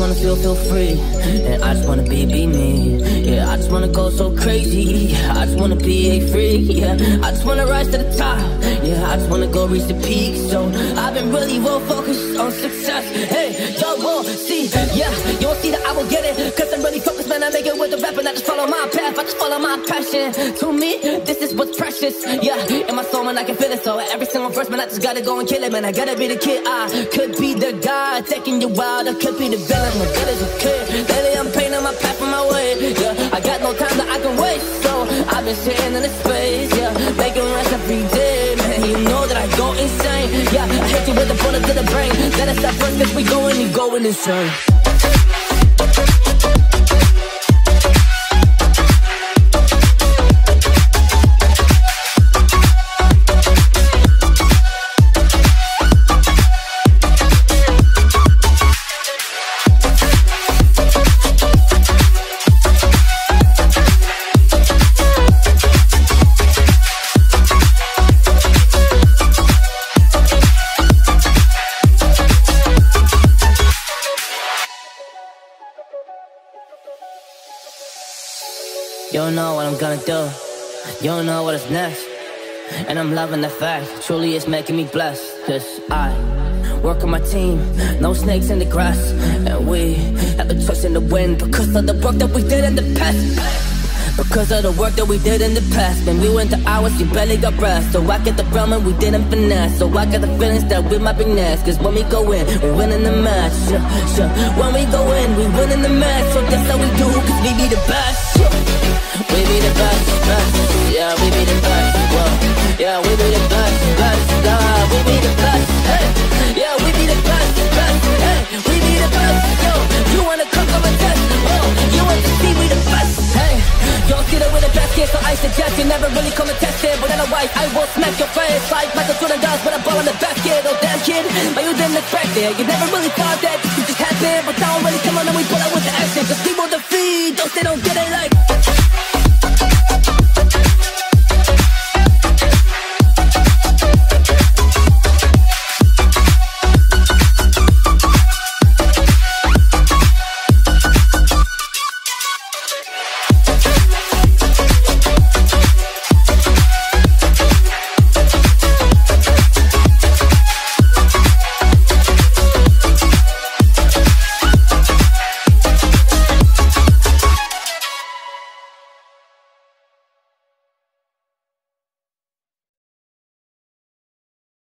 wanna feel free, and I just wanna be me. Yeah, I just wanna go so crazy. Yeah, I just wanna be a freak. Yeah, I just wanna rise to the top. Yeah, I just wanna go reach the peak. So I've been really well focused on success. Hey, y'all will see. Yeah, you won't see that I will get it, cause I'm really focused, man. I make it with the rap and I just follow my path. I just follow my passion. To me, this is what's precious. Yeah, in my soul, man, I can feel it. So every single verse, man, I just gotta go and kill it, man. I gotta be the kid. I could be the guy taking you wild. I could be the villain. My good as a kid. Lately, I'm painting my path on my way. Yeah, I got no time that I can waste. So I've been sitting in the space. Yeah, making rest every day, man. You know that I go insane. Yeah, I hit you with a bullet to the brain. Let us stop first, cause we going insane. You don't know what I'm gonna do. You don't know what is next. And I'm loving the fact, truly it's making me blessed. Cause I work on my team, no snakes in the grass. And we have a choice in the wind because of the work that we did in the past. Because of the work that we did in the past. When we went to hours, you barely got rest. So I get the realm and we didn't finesse. So I got the feelings that we might be next. Cause when we go in, we win in the match. When we go in, we win in the match. So that's how we do, cause we be the best. We be the best, best. Yeah, we be the best. Whoa. Yeah, we be the best, best. We be the best. Hey. Yeah, we be the best, best. Hey, we be the best. Yo, you wanna come up and test? Oh, you want to see we the best? Hey, you don't see that we're the best here, so I suggest you never really come and test it. But otherwise, I will smack your face like Michael Jordan does with a ball in the basket. Oh damn kid, but you didn't expect it. You never really thought that this could just happen. But now already come on and we pull out with the action. Cause people defeat those they don't get it.